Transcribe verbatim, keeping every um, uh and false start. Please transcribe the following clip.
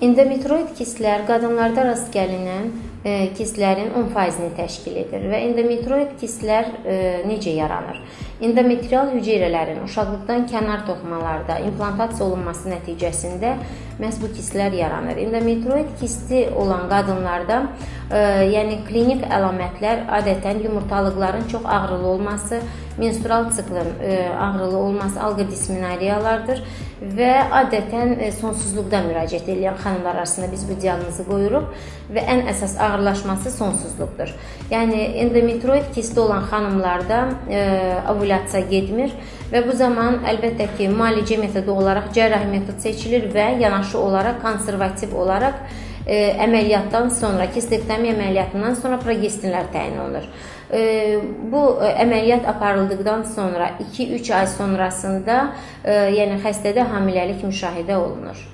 Endometrioid kistlər qadınlarda rast gəlinən e, kistlərin on faizini təşkil edir və endometrioid kistlər e, necə yaranır? Endometrial hüceyrələrin uşaqlıqdan kənar toxumalarda implantasiya olunması nəticəsində məhz bu kistlər yaranır. Endometrioid kisti olan qadınlarda e, yəni klinik əlamətlər adətən yumurtalıqların çox ağrılı olması, menstrual siklin e, ağrılı olması, alqı dismenoriyalardır və adətən e, sonsuzluqda müraciət edən xanımlar arasında biz bu diaqnozu qoyuruq və ən əsas ağırlaşması sonsuzluqdur. Yəni endometrioid kisti olan xanımlarda e, ovulasiya getmir və bu zaman əlbəttə ki, müalicə metodu olaraq cərrahi metod seçilir və yanaşı olaraq konservativ olaraq e, əməliyyatdan sonra, kistektomiya əməliyyatından sonra progestinlər təyin olunur. E, bu e, əməliyyat aparıldıqdan sonra iki üç ay sonrasında e, yəni xəstədə hamiləlik müşahidə olunur.